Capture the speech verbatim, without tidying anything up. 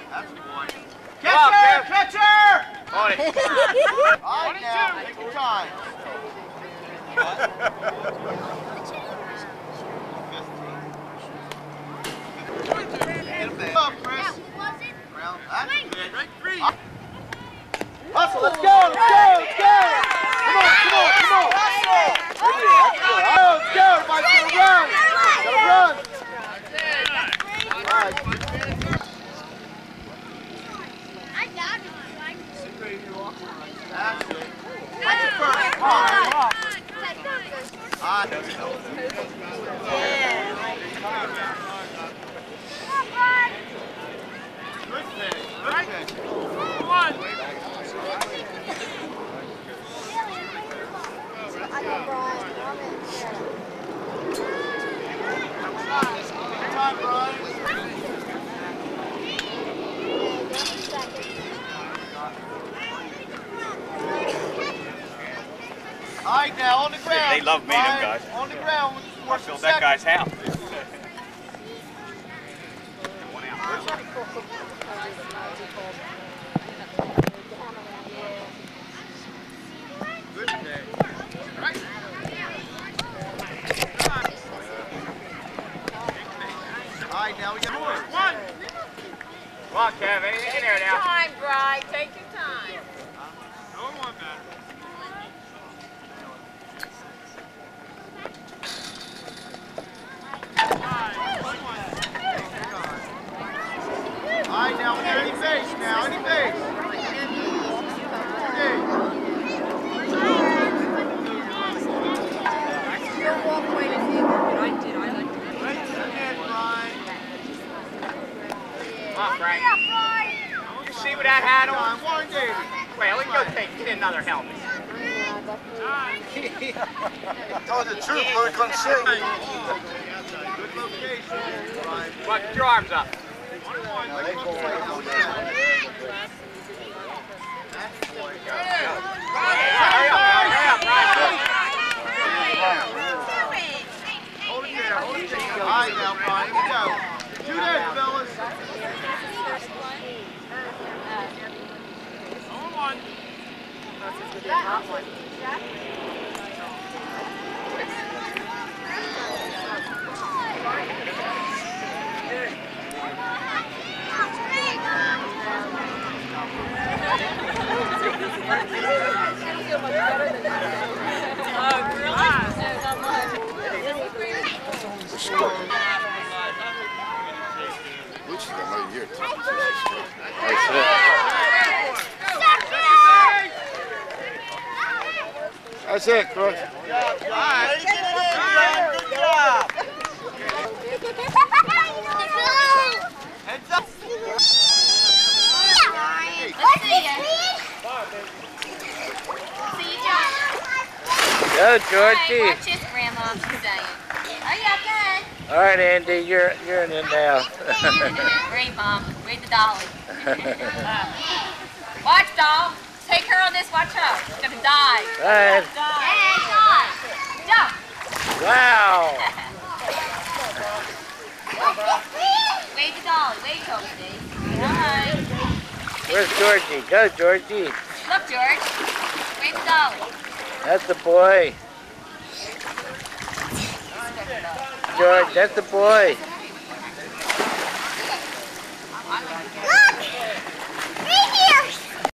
That's the one. Catcher! Catcher! On it. All right, now, take your time. Up, Chris. Hustle, let's go, let's go, let's go! Come on, come on, come on! Let's go, everybody's gonna run! Gotta run! All right. That's it. That's it first. Come on. Ah, there we go. Good pitch. Good pitch. Come on. Good time, Brian. All right, now on the ground. They love me, them guys. On the ground. I filled that guy's house. Good day. Right. All right, now we got more. One. Come on, Kev. Anything in there now. Time, Bri. Take your time. No one better. All right, now any base now, any base. Okay. Don't walk away to see what I did. I like to do. Right to the net, Brian. Come on, Frank. You see what that hat on? Warren Davis. Wait, let me go take get another helmet. Tell the truth, but I couldn't see. Good location, Brian. Come on, get your arms up. Now they go right now. Hurry up, hurry up, Brian. Hold it there, hold it there. All right now, Brian, you go. Two days, fellas. One. That's it, Chris. Good job, John. Good job. Heads up. Let's see you. See you, John. Go, Georgie. Watch this, Grandma. She's saying. Are you okay? All right, Andy, you're you're in it now. Great, Mom. Read the dolly. Watch, doll. Take her on this. Watch her. She's gonna die. Right. Hey, die. Jump. Wow. Wave the dolly. Wave, Coach Steve. All right. Where's Georgie? Go, Georgie. Look, George. Wave the dolly. That's the boy. George, that's the boy.